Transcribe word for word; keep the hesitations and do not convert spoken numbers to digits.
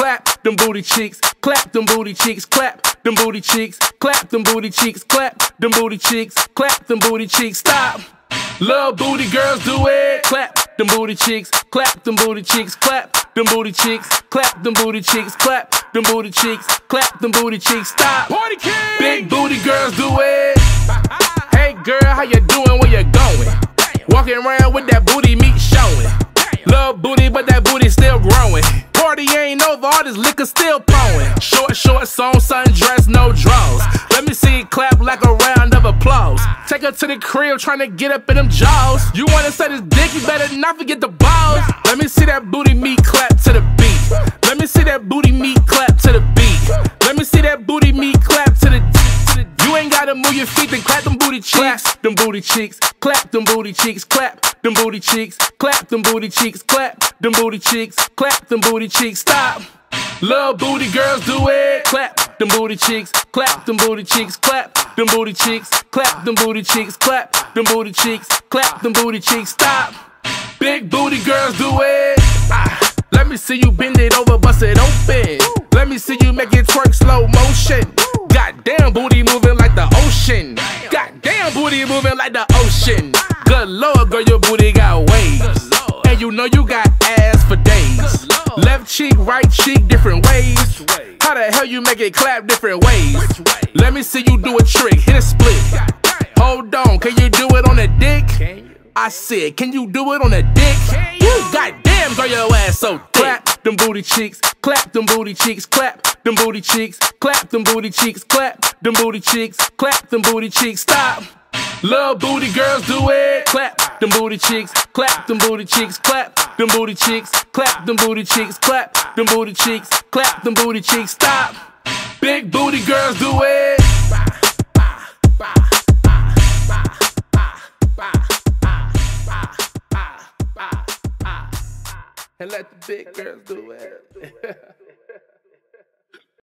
clap them booty cheeks, clap them booty cheeks, clap them booty cheeks, clap them booty cheeks, clap them booty cheeks, clap them booty cheeks. Stop. Love booty girls, do it. Clap them booty cheeks, clap them booty cheeks, clap them booty cheeks, clap them booty cheeks, clap them booty cheeks, clap them booty cheeks. Stop. Party king. Big booty girls, do it. Hey girl, how you doing? Where you going? Walking around with that booty meat showing. Love booty, but that booty still growing. Party ain't over, all this liquor still pouring. Short shorts on, sundress, no draws. Let me see it clap like a round of applause. Take her to the crib, tryna get up in them jaws. You wanna say this dick, you better not forget the balls. Let me see that booty meat clap to the beat. Let me see that booty meat clap to the beat. Let me see that booty meat clap to the You ain't gotta move your feet, then clap them booty cheeks. Clap them booty cheeks, clap them booty cheeks, clap them booty cheeks, clap them booty cheeks, clap them booty cheeks, clap them booty cheeks. Stop. Love booty girls, do it. Clap them booty cheeks, clap them booty cheeks, clap them booty cheeks, clap them booty cheeks, clap them booty cheeks, clap them booty cheeks. Stop. Big booty girls, do it. Ah, let me see you bend it over, bust it open. Let me see you make it twerk slow motion. Goddamn booty moving like the ocean. Goddamn booty moving like the ocean. Good lord, girl, your booty got waves. And you know you got ass for days. Left cheek, right cheek, different ways. How the hell you make it clap different ways? Let me see you do a trick, hit a split. Hold on, can you do it on a dick? I said, can you do it on a dick? Woo, goddamn, girl, your ass so thick. Clap them booty cheeks, clap them booty cheeks, clap them booty cheeks, clap them booty cheeks, clap them booty cheeks, clap them booty cheeks. Stop. Love booty girls, do it. Clap them booty cheeks, clap them booty cheeks, clap them booty cheeks, clap them booty cheeks, clap them booty cheeks, clap them booty cheeks. Stop. Big booty girls, do it. And let the big girls do it.